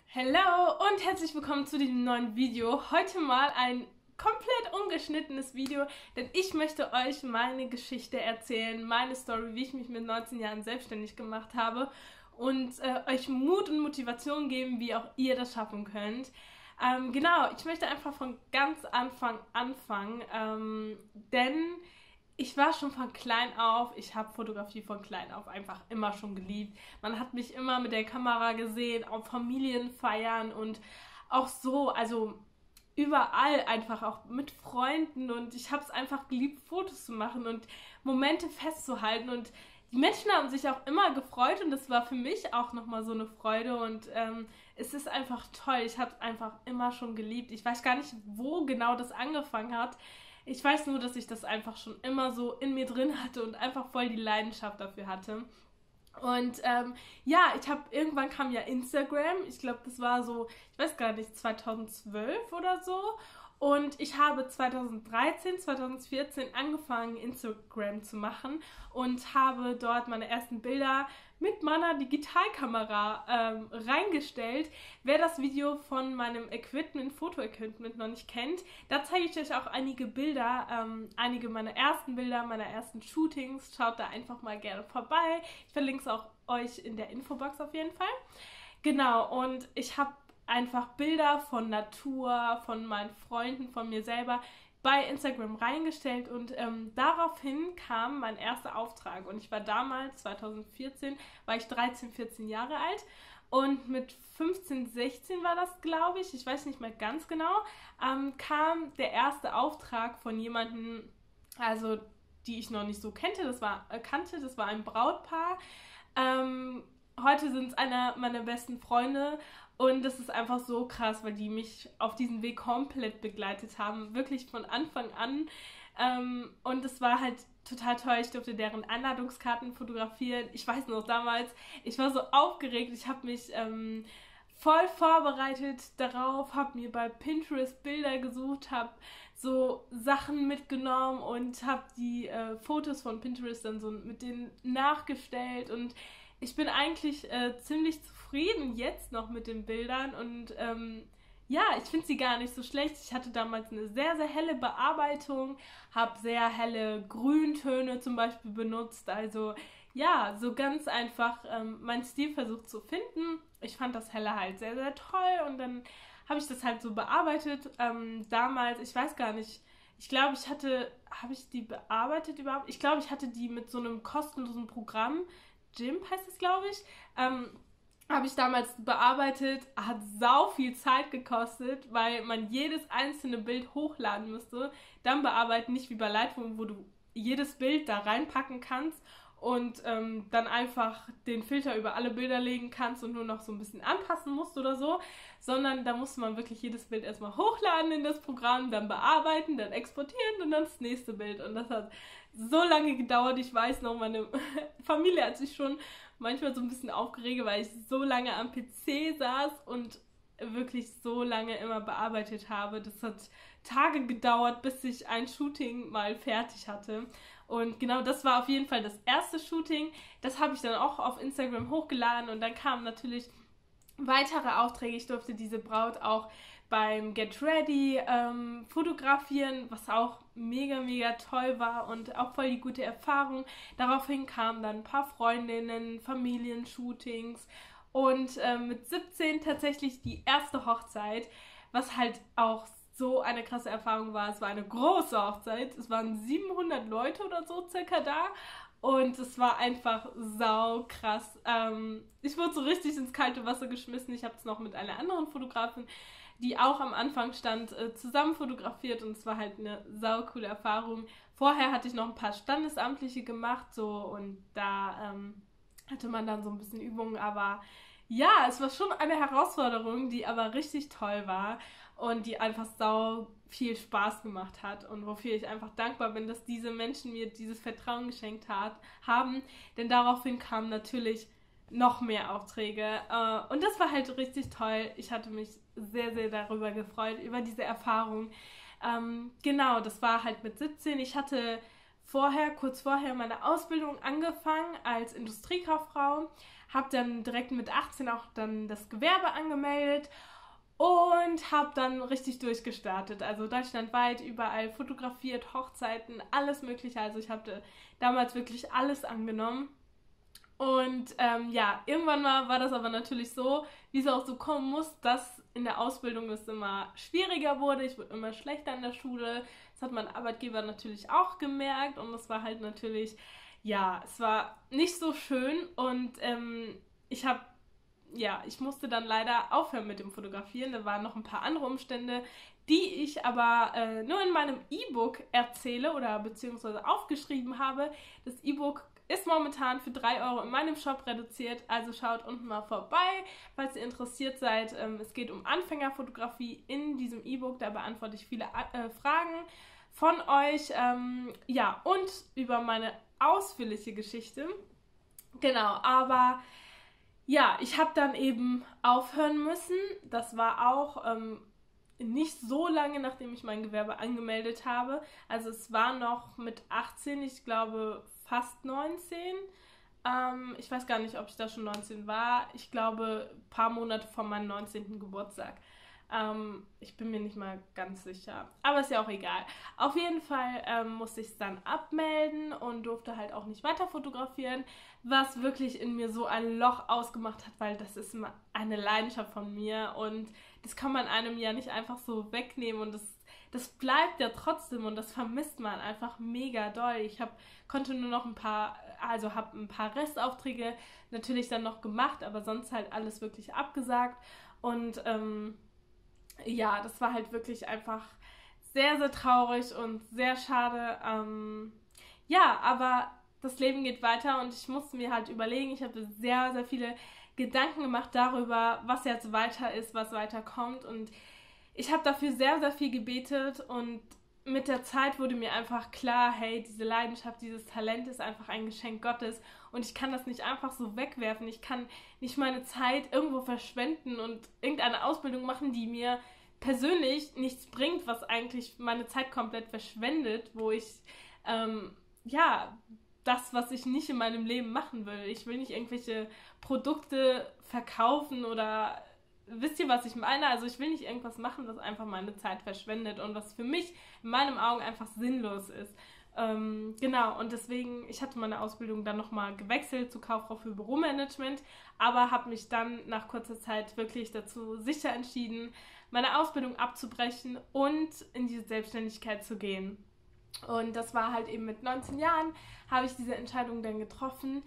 Hallo und herzlich willkommen zu diesem neuen Video. Heute mal ein komplett ungeschnittenes Video, denn ich möchte euch meine Geschichte erzählen, meine Story, wie ich mich mit 19 Jahren selbstständig gemacht habe und euch Mut und Motivation geben, wie auch ihr das schaffen könnt. Genau, ich möchte einfach von ganz Anfang anfangen, denn ich war schon von klein auf, ich habe Fotografie von klein auf einfach immer schon geliebt. Man hat mich immer mit der Kamera gesehen, auf Familienfeiern und auch so, also überall einfach auch mit Freunden, und ich habe es einfach geliebt, Fotos zu machen und Momente festzuhalten, und die Menschen haben sich auch immer gefreut und das war für mich auch nochmal so eine Freude, und es ist einfach toll. Ich habe es einfach immer schon geliebt. Ich weiß gar nicht, wo genau das angefangen hat. Ich weiß nur, dass ich das einfach schon immer so in mir drin hatte und einfach voll die Leidenschaft dafür hatte. Und ja, irgendwann kam ja Instagram. Ich glaube, das war so, ich weiß gar nicht, 2012 oder so. Und ich habe 2013, 2014 angefangen, Instagram zu machen und habe dort meine ersten Bilder mit meiner Digitalkamera reingestellt. Wer das Video von meinem Foto-Equipment noch nicht kennt, da zeige ich euch auch einige Bilder, einige meiner ersten Bilder, meiner ersten Shootings. Schaut da einfach mal gerne vorbei. Ich verlinke es auch euch in der Infobox auf jeden Fall. Genau, und ich habe einfach Bilder von Natur, von meinen Freunden, von mir selber bei Instagram reingestellt, und daraufhin kam mein erster Auftrag, und ich war damals, 2014, war ich 13, 14 Jahre alt, und mit 15, 16 war das, glaube ich weiß nicht mehr ganz genau, kam der erste Auftrag von jemandem, also die ich noch nicht so das war ein Brautpaar. Heute sind es einer meiner besten Freunde, und das ist einfach so krass, weil die mich auf diesen Weg komplett begleitet haben, wirklich von Anfang an. Und es war halt total toll. Ich durfte deren Einladungskarten fotografieren. Ich weiß noch damals, ich war so aufgeregt. Ich habe mich voll vorbereitet darauf, habe mir bei Pinterest Bilder gesucht, habe so Sachen mitgenommen und habe die Fotos von Pinterest dann so mit denen nachgestellt, und ich bin eigentlich ziemlich zufrieden jetzt noch mit den Bildern, und ja, ich finde sie gar nicht so schlecht. Ich hatte damals eine sehr, sehr helle Bearbeitung, habe sehr helle Grüntöne zum Beispiel benutzt, also ja, so ganz einfach meinen Stil versucht zu finden. Ich fand das Helle halt sehr, sehr toll, und dann habe ich das halt so bearbeitet. Damals, ich weiß gar nicht, habe ich die bearbeitet überhaupt? Ich glaube, ich hatte die mit so einem kostenlosen Programm, GIMP heißt es, glaube ich, habe ich damals bearbeitet, hat sau viel Zeit gekostet, weil man jedes einzelne Bild hochladen müsste, dann bearbeiten, nicht wie bei Lightroom, wo du jedes Bild da reinpacken kannst und dann einfach den Filter über alle Bilder legen kannst und nur noch so ein bisschen anpassen musst oder so, sondern da musste man wirklich jedes Bild erstmal hochladen in das Programm, dann bearbeiten, dann exportieren und dann das nächste Bild, und das hat so lange gedauert. Ich weiß noch, meine Familie hat sich schon manchmal so ein bisschen aufgeregt, weil ich so lange am PC saß und wirklich so lange immer bearbeitet habe. Das hat Tage gedauert, bis ich ein Shooting mal fertig hatte. Und genau, das war auf jeden Fall das erste Shooting. Das habe ich dann auch auf Instagram hochgeladen, und dann kamen natürlich weitere Aufträge. Ich durfte diese Braut auch beim Get Ready fotografieren, was auch mega, mega toll war und auch voll die gute Erfahrung. Daraufhin kamen dann ein paar Freundinnen, Familienshootings, und mit 17 tatsächlich die erste Hochzeit, was halt auch so eine krasse Erfahrung war. Es war eine große Hochzeit. Es waren 700 Leute oder so circa da. Und es war einfach sau krass. Ich wurde so richtig ins kalte Wasser geschmissen. Ich habe es noch mit einer anderen Fotografin, die auch am Anfang stand, zusammen fotografiert, und es war halt eine sau coole Erfahrung. Vorher hatte ich noch ein paar Standesamtliche gemacht, so, und da hatte man dann so ein bisschen Übungen, aber ja, es war schon eine Herausforderung, die aber richtig toll war und die einfach sau viel Spaß gemacht hat, und wofür ich einfach dankbar bin, dass diese Menschen mir dieses Vertrauen geschenkt haben, denn daraufhin kamen natürlich noch mehr Aufträge, und das war halt richtig toll. Ich hatte mich sehr, sehr darüber gefreut, über diese Erfahrung. Genau, das war halt mit 17. Ich hatte kurz vorher meine Ausbildung angefangen als Industriekauffrau, habe dann direkt mit 18 auch dann das Gewerbe angemeldet und habe dann richtig durchgestartet. Also deutschlandweit überall fotografiert, Hochzeiten, alles Mögliche. Also ich habe damals wirklich alles angenommen. Und ja, irgendwann mal war das aber natürlich so, wie es auch so kommen muss, dass in der Ausbildung es immer schwieriger wurde. Ich wurde immer schlechter in der Schule. Das hat mein Arbeitgeber natürlich auch gemerkt und es war halt natürlich, ja, es war nicht so schön und ich habe, ja, ich musste dann leider aufhören mit dem Fotografieren. Da waren noch ein paar andere Umstände, die ich aber nur in meinem E-Book erzähle oder beziehungsweise aufgeschrieben habe. Das E-Book ist momentan für 3 Euro in meinem Shop reduziert, also schaut unten mal vorbei, falls ihr interessiert seid. Es geht um Anfängerfotografie in diesem E-Book, da beantworte ich viele Fragen von euch, ja, und über meine ausführliche Geschichte. Genau, aber ja, ich habe dann eben aufhören müssen. Das war auch nicht so lange, nachdem ich mein Gewerbe angemeldet habe. Also es war noch mit 18, ich glaube fast 19. Ich weiß gar nicht, ob ich da schon 19 war. Ich glaube, ein paar Monate vor meinem 19. Geburtstag. Ich bin mir nicht mal ganz sicher. Aber ist ja auch egal. Auf jeden Fall musste ich es dann abmelden und durfte halt auch nicht weiter fotografieren, was wirklich in mir so ein Loch ausgemacht hat, weil das ist eine Leidenschaft von mir und das kann man einem ja nicht einfach so wegnehmen und das bleibt ja trotzdem und das vermisst man einfach mega doll. Ich konnte nur noch habe ein paar Restaufträge natürlich dann noch gemacht, aber sonst halt alles wirklich abgesagt und ja, das war halt wirklich einfach sehr, sehr traurig und sehr schade. Ja, aber das Leben geht weiter und ich musste mir halt überlegen, ich habe sehr, sehr viele Gedanken gemacht darüber, was jetzt weiter ist, was weiterkommt und ich habe dafür sehr, sehr viel gebetet und mit der Zeit wurde mir einfach klar, hey, diese Leidenschaft, dieses Talent ist einfach ein Geschenk Gottes und ich kann das nicht einfach so wegwerfen. Ich kann nicht meine Zeit irgendwo verschwenden und irgendeine Ausbildung machen, die mir persönlich nichts bringt, was eigentlich meine Zeit komplett verschwendet, wo ich, ja, das, was ich nicht in meinem Leben machen will. Ich will nicht irgendwelche Produkte verkaufen oder wisst ihr, was ich meine? Also ich will nicht irgendwas machen, was einfach meine Zeit verschwendet und was für mich in meinen Augen einfach sinnlos ist. Genau, und deswegen, ich hatte meine Ausbildung dann nochmal gewechselt zu Kauffrau für Büromanagement, aber habe mich dann nach kurzer Zeit wirklich dazu sicher entschieden, meine Ausbildung abzubrechen und in die Selbstständigkeit zu gehen. Und das war halt eben mit 19 Jahren, habe ich diese Entscheidung dann getroffen,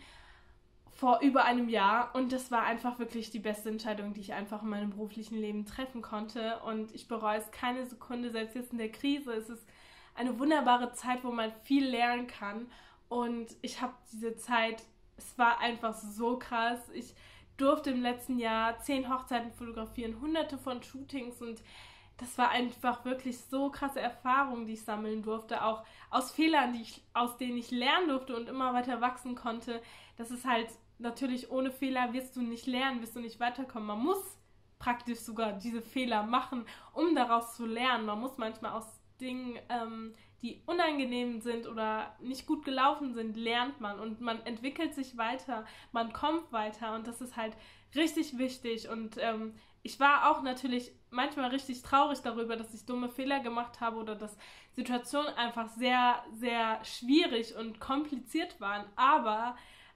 vor über einem Jahr. Und das war einfach wirklich die beste Entscheidung, die ich einfach in meinem beruflichen Leben treffen konnte. Und ich bereue es keine Sekunde, selbst jetzt in der Krise. Es ist eine wunderbare Zeit, wo man viel lernen kann. Und ich habe diese Zeit, es war einfach so krass. Ich durfte im letzten Jahr 10 Hochzeiten fotografieren, hunderte von Shootings und das war einfach wirklich so krasse Erfahrungen, die ich sammeln durfte, auch aus Fehlern, aus denen ich lernen durfte und immer weiter wachsen konnte. Das ist halt natürlich, ohne Fehler wirst du nicht lernen, wirst du nicht weiterkommen. Man muss praktisch sogar diese Fehler machen, um daraus zu lernen. Man muss manchmal aus Dingen, die unangenehm sind oder nicht gut gelaufen sind, lernt man und man entwickelt sich weiter, man kommt weiter und das ist halt richtig wichtig und ich war auch natürlich manchmal richtig traurig darüber, dass ich dumme Fehler gemacht habe oder dass Situationen einfach sehr, sehr schwierig und kompliziert waren, aber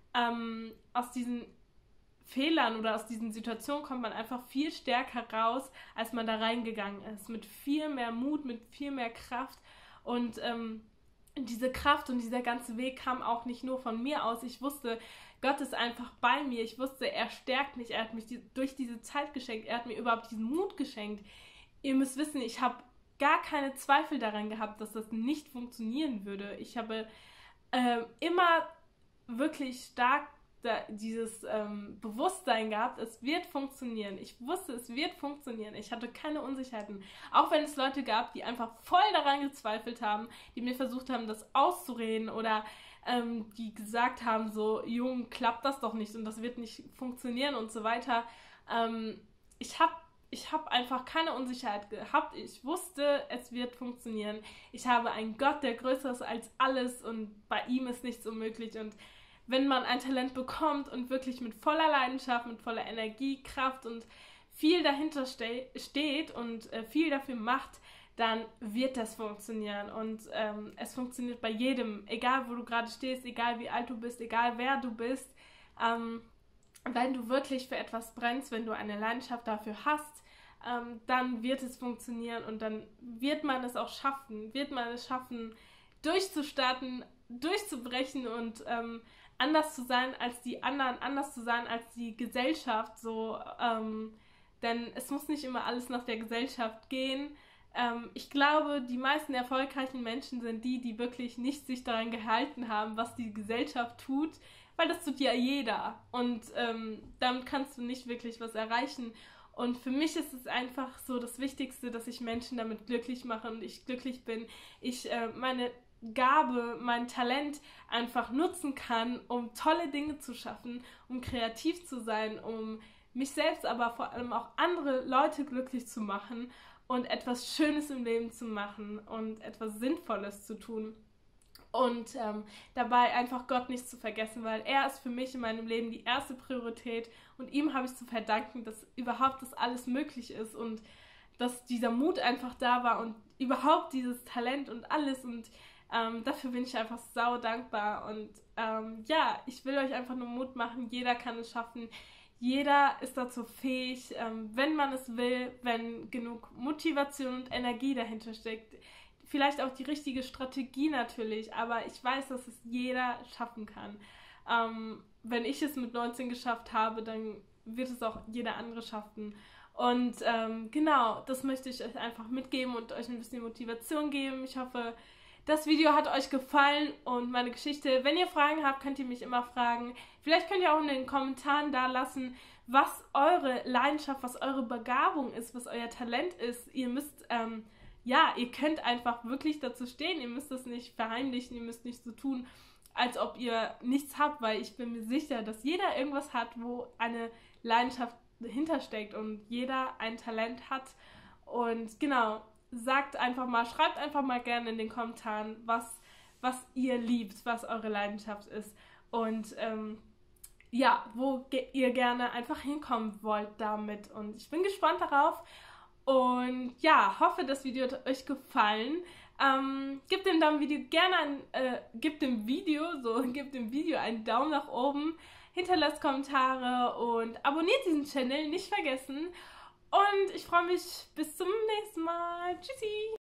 aus diesen Fehlern oder aus diesen Situationen kommt man einfach viel stärker raus, als man da reingegangen ist, mit viel mehr Mut, mit viel mehr Kraft und diese Kraft und dieser ganze Weg kam auch nicht nur von mir aus. Ich wusste, Gott ist einfach bei mir. Ich wusste, er stärkt mich. Er hat mich durch diese Zeit geschenkt. Er hat mir überhaupt diesen Mut geschenkt. Ihr müsst wissen, ich habe gar keine Zweifel daran gehabt, dass das nicht funktionieren würde. Ich habe immer wirklich stark dieses Bewusstsein gehabt, es wird funktionieren. Ich wusste, es wird funktionieren. Ich hatte keine Unsicherheiten. Auch wenn es Leute gab, die einfach voll daran gezweifelt haben, die mir versucht haben, das auszureden oder die gesagt haben, so, Jung, klappt das doch nicht und das wird nicht funktionieren und so weiter. Ich habe einfach keine Unsicherheit gehabt. Ich wusste, es wird funktionieren. Ich habe einen Gott, der größer ist als alles und bei ihm ist nichts unmöglich und wenn man ein Talent bekommt und wirklich mit voller Leidenschaft, mit voller Energie, Kraft und viel dahinter steht und viel dafür macht, dann wird das funktionieren. Und es funktioniert bei jedem, egal wo du gerade stehst, egal wie alt du bist, egal wer du bist. Wenn du wirklich für etwas brennst, wenn du eine Leidenschaft dafür hast, dann wird es funktionieren und dann wird man es auch schaffen, durchzustarten, durchzubrechen und anders zu sein als die anderen, anders zu sein als die Gesellschaft, so, denn es muss nicht immer alles nach der Gesellschaft gehen. Ich glaube, die meisten erfolgreichen Menschen sind die, die wirklich nicht sich daran gehalten haben, was die Gesellschaft tut, weil das tut ja jeder und damit kannst du nicht wirklich was erreichen. Und für mich ist es einfach so das Wichtigste, dass ich Menschen damit glücklich mache und ich glücklich bin. Ich meine Gabe, mein Talent einfach nutzen kann, um tolle Dinge zu schaffen, um kreativ zu sein, um mich selbst, aber vor allem auch andere Leute glücklich zu machen und etwas Schönes im Leben zu machen und etwas Sinnvolles zu tun. Und dabei einfach Gott nicht zu vergessen, weil er ist für mich in meinem Leben die erste Priorität und ihm habe ich zu verdanken, dass überhaupt das alles möglich ist und dass dieser Mut einfach da war und überhaupt dieses Talent und alles und dafür bin ich einfach sau dankbar und ja, ich will euch einfach nur Mut machen, jeder kann es schaffen, jeder ist dazu fähig, wenn man es will, wenn genug Motivation und Energie dahinter steckt. Vielleicht auch die richtige Strategie natürlich, aber ich weiß, dass es jeder schaffen kann. Wenn ich es mit 19 geschafft habe, dann wird es auch jeder andere schaffen. Und genau, das möchte ich euch einfach mitgeben und euch ein bisschen Motivation geben. Ich hoffe, das Video hat euch gefallen und meine Geschichte. Wenn ihr Fragen habt, könnt ihr mich immer fragen. Vielleicht könnt ihr auch in den Kommentaren da lassen, was eure Leidenschaft, was eure Begabung ist, was euer Talent ist. Ihr müsst ja, ihr könnt einfach wirklich dazu stehen, ihr müsst das nicht verheimlichen, ihr müsst nicht so tun, als ob ihr nichts habt, weil ich bin mir sicher, dass jeder irgendwas hat, wo eine Leidenschaft hintersteckt und jeder ein Talent hat. Und genau, sagt einfach mal, schreibt einfach mal gerne in den Kommentaren, was ihr liebt, was eure Leidenschaft ist und ja, wo ihr gerne einfach hinkommen wollt damit. Und ich bin gespannt darauf. Und ja, hoffe, das Video hat euch gefallen. Gebt dem Video gerne gebt dem Video einen Daumen nach oben, hinterlasst Kommentare und abonniert diesen Channel, nicht vergessen. Und ich freue mich bis zum nächsten Mal. Tschüssi!